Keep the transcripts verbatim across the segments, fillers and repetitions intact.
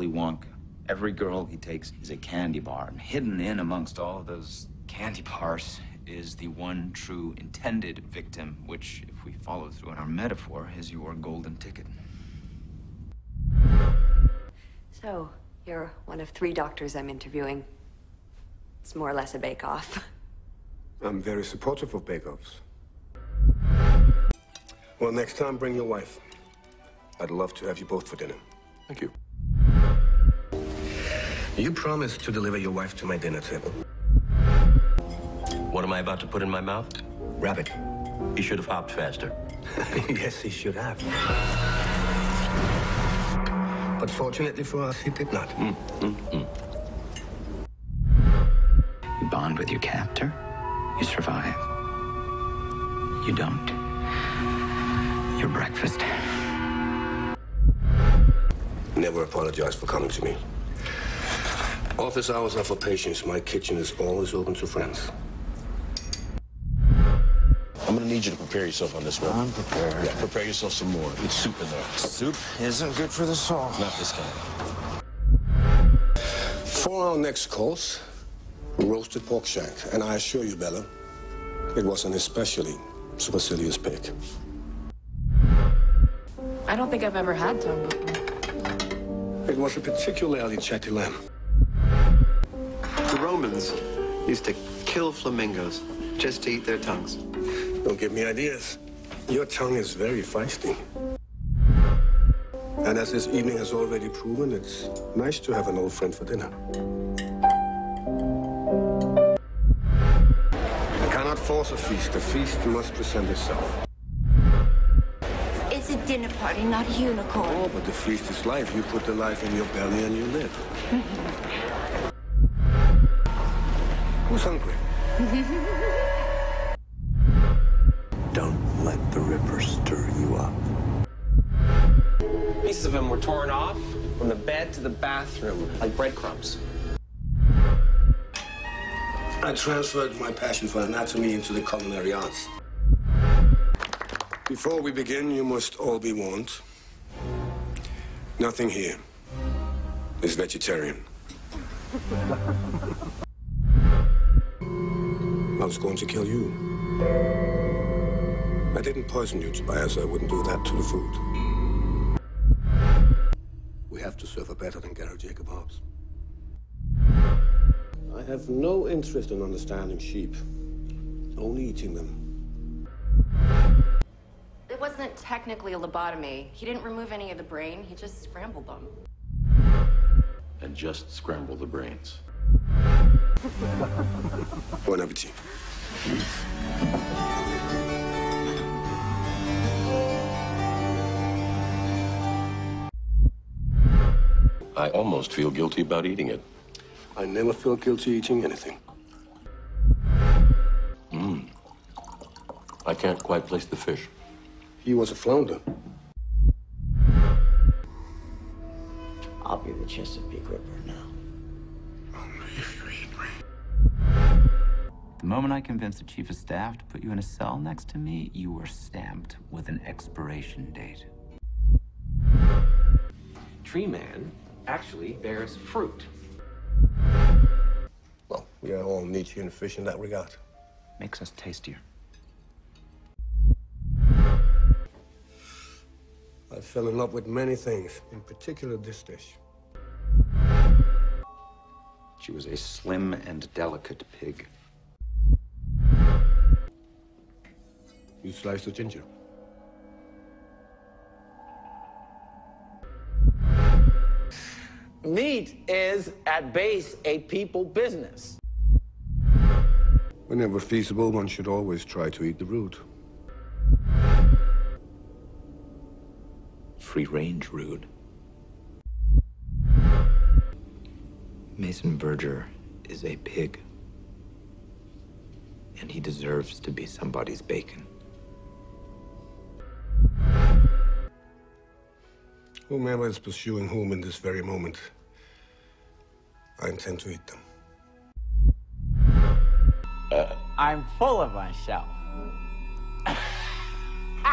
Willy Wonka. Every girl he takes is a candy bar, and hidden in amongst all of those candy bars is the one true intended victim, which, if we follow through in our metaphor, is your golden ticket. So, you're one of three doctors I'm interviewing. It's more or less a bake-off. I'm very supportive of bake-offs. Well, next time, bring your wife. I'd love to have you both for dinner. Thank you. You promised to deliver your wife to my dinner table. What am I about to put in my mouth? Rabbit. He should have hopped faster. Yes, he should have. But fortunately for us, he did not. Mm, mm, mm. You bond with your captor, you survive. You don't. Your breakfast. Never apologize for coming to me. Office hours are for patients. My kitchen is always open to friends. I'm gonna need you to prepare yourself on this one. I'm prepared. Yeah, prepare yourself some more. It's soup in there. Soup isn't good for the soul. Not this kind. For our next course, roasted pork shank. And I assure you, Bella, it was an especially supercilious pig. I don't think I've ever had tongue before. It was a particularly chatty lamb. The Romans used to kill flamingos just to eat their tongues. Don't give me ideas. Your tongue is very feisty. And as this evening has already proven, it's nice to have an old friend for dinner. I cannot force a feast. A feast must present itself. It's a dinner party, not a unicorn. Oh, but the feast is life. You put the life in your belly and you live. Who's hungry? Don't let the Ripper stir you up. Pieces of him were torn off from the bed to the bathroom, like breadcrumbs. I transferred my passion for anatomy into the culinary arts. Before we begin, you must all be warned. Nothing here is vegetarian. I was going to kill you. I didn't poison you, Tobias. I wouldn't do that to the food. We have to serve her better than Garrett Jacob Hobbs. I have no interest in understanding sheep, only eating them. It wasn't technically a lobotomy. He didn't remove any of the brain. He just scrambled them. And just scramble the brains. Bon appetit. I almost feel guilty about eating it. I never feel guilty eating anything. Mmm. I can't quite place the fish. He was a flounder. I'll be the Chesapeake Ripper now. Only if you eat me. The moment I convinced the chief of staff to put you in a cell next to me, you were stamped with an expiration date. Tree Man actually bears fruit. Well, we are all Nietzschean fish in that regard. Makes us tastier. I fell in love with many things, in particular this dish. She was a slim and delicate pig. You sliced the ginger. Meat is, at base, a people business. Whenever feasible, one should always try to eat the root. Free-range rude. Mason Verger is a pig. And he deserves to be somebody's bacon. Whomever is pursuing whom in this very moment, I intend to eat them. Uh, I'm full of myself.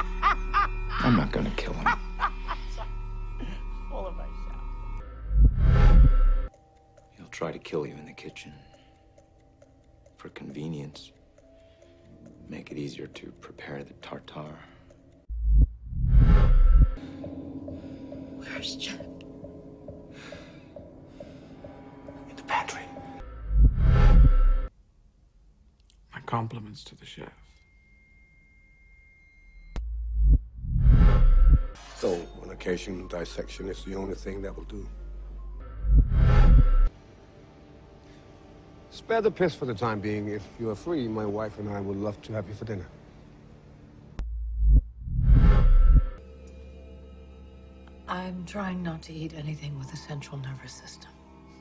I'm not gonna kill him. Full of myself. try to kill you in the kitchen. For convenience. Make it easier to prepare the tartare. Where's Jack? In the pantry. My compliments to the chef. So, on occasion, dissection is the only thing that will do. Spare the piss for the time being. If you are free, my wife and I would love to have you for dinner. I'm trying not to eat anything with the central nervous system.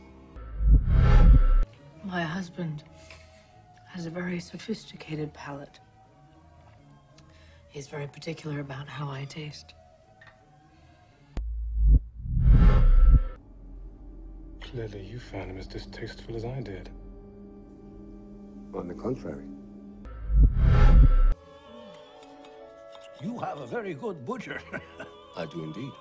My husband has a very sophisticated palate. He's very particular about how I taste. Clearly, you found him as distasteful as I did. On the contrary. You have a very good butcher. I do indeed.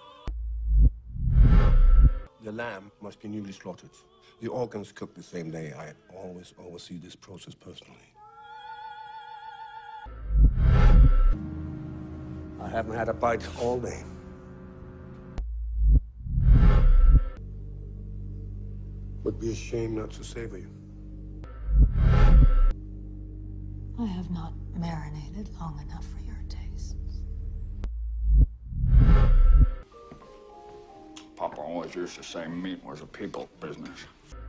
The lamb must be newly slaughtered. The organs cooked the same day. I always oversee this process personally. I haven't had a bite all day. Would be a shame not to savor you. I have not marinated long enough for your tastes. Papa always used to say meat was a people business.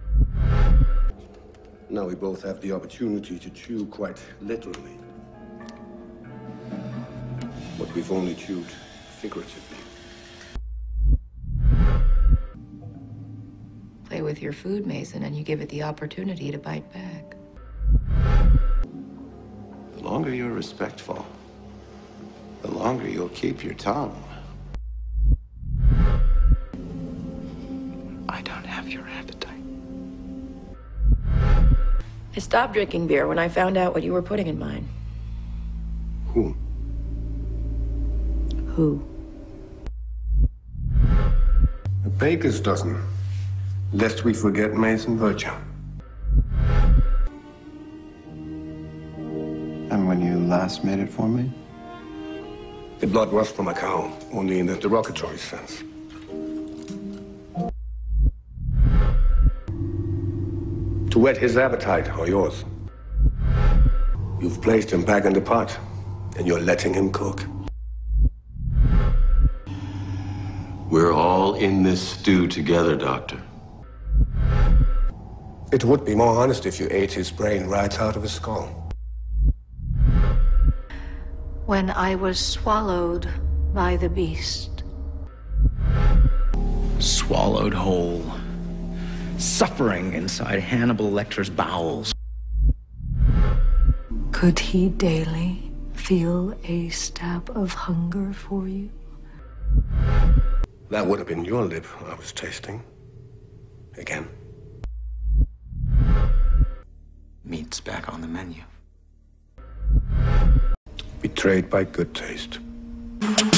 Now we both have the opportunity to chew quite literally. But we've only chewed figuratively. Play with your food, Mason, and you give it the opportunity to bite back. The longer you're respectful, the longer you'll keep your tongue. I don't have your appetite. I stopped drinking beer when I found out what you were putting in mine. Who? Who? A baker's dozen. Lest we forget Mason Virtue. And when you last made it for me? The blood was from a cow, only in the derogatory sense. To whet his appetite, or yours. You've placed him back in the pot, and you're letting him cook. We're all in this stew together, Doctor. It would be more honest if you ate his brain right out of his skull. When I was swallowed by the beast. Swallowed whole. Suffering inside Hannibal Lecter's bowels. Could he daily feel a stab of hunger for you? That would have been your lip I was tasting. Again. Meat's back on the menu. Betrayed by good taste.